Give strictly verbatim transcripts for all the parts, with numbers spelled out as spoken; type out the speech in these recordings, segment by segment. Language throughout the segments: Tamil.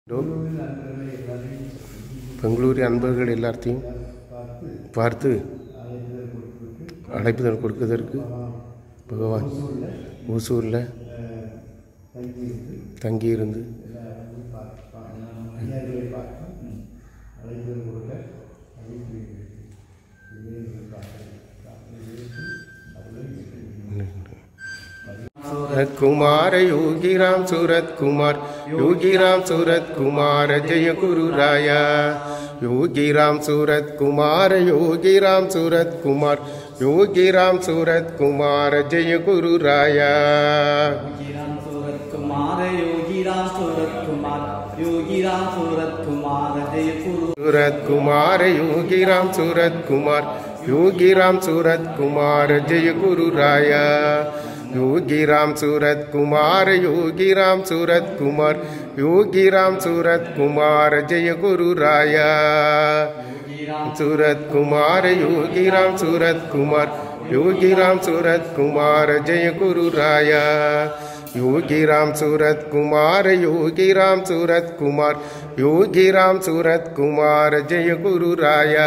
பெங்களூரு அன்பர்கள் எல்லாத்தையும் பார்த்து அழைப்புதல் கொடுப்பதற்கு பகவான் ஓசூரில் தங்கியிருந்து कुमार योगी राम सूरत कुमार योगी राम सूरत कुमार जय गुरु राया योगी राम सूरत कुमार योगी राम सूरत कुमार योगी राम सूरत कुमार जय गुरु राया योगी राम सूरत कुमार योगी राम सूरत कुमार योगी राम सूरत कुमार जय गुरु सूरत कुमार योगी राम सूरत कुमार योगी राम सूरत कुमार जय गुरु राया योगी राम सूरत कुमार योगी राम सूरत कुमार योगी राम सूरत कुमार जय गुरु राया सूरत कुमार योगी राम सूरत कुमार योगी राम सूरत कुमार जय गुरु राया योगी राम सूरत कुमार योगी राम सूरत कुमार योगी राम सूरत कुमार जय गुरु राया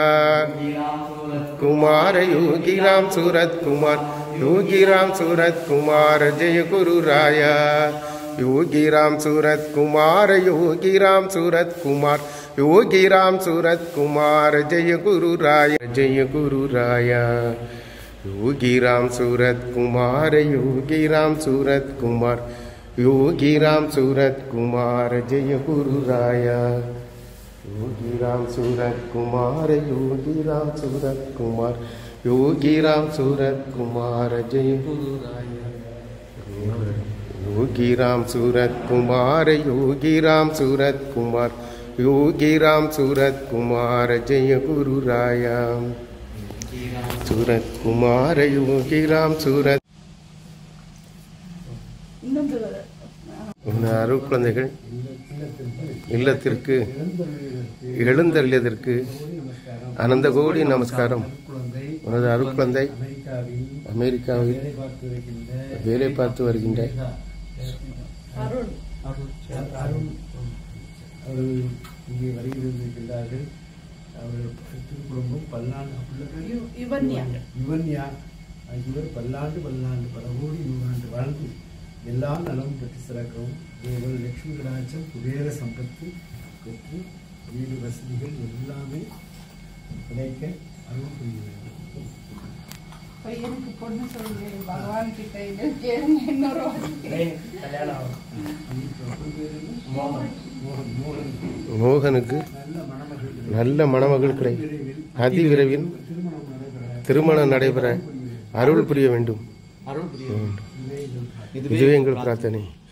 कुमार योगी राम सूरत कुमार योगी राम सूरत कुमार जय गुरु राया योगी राम सूरत कुमार योगी राम सूरत कुमार योगी राम सूरत कुमार जय गुरु राया जय गुरु राया योगी राम सूरत कुमार योगी राम सूरत कुमार योगी राम सूरत कुमार जय गुरु राया योगी राम सूरत कुमार योगी राम सूरत कुमार योगी राम सूरत कुमार जय गुरु राया योगी राम सूरत कुमार योगी राम सूरत कुमार योगी राम सूरत कुमार जय गुरु राया सूरत कुमार योगी राम सूरत அருள் குழந்தைகள் இல்லத்திற்கு எழுந்தருளியதற்கு அனந்த கோடி நமஸ்காரம். உனது அருள் குழந்தை அமெரிக்காவில் வேலை பார்த்து வருகின்ற இங்கே வருகிறார்கள். அவர்கள் திருக்குடும்பம் பல்லாண்டு யுவன்யா இவர் பல்லாண்டு பல்லாண்டு பல கோடி நூறாண்டு வாழ்ந்து எல்லா நலமும் பெற்று சிறக்கவும் இவர்கள் லட்சுமி கடாட்சம் குபேர சம்பத்து பெற்று வீடு வசதிகள் எல்லாமே கிடைக்க அருள் புரிகிறது. பையனுக்கு பொண்ணு சொல்லி பகவான் கிட்ட இன்னொரு மோகனுக்கு நல்ல மணமகள் கிடை அதி விரைவில் திருமணம் நடைபெற அருள் புரிய வேண்டும். இதுவே எங்கள் பிரார்த்தனை.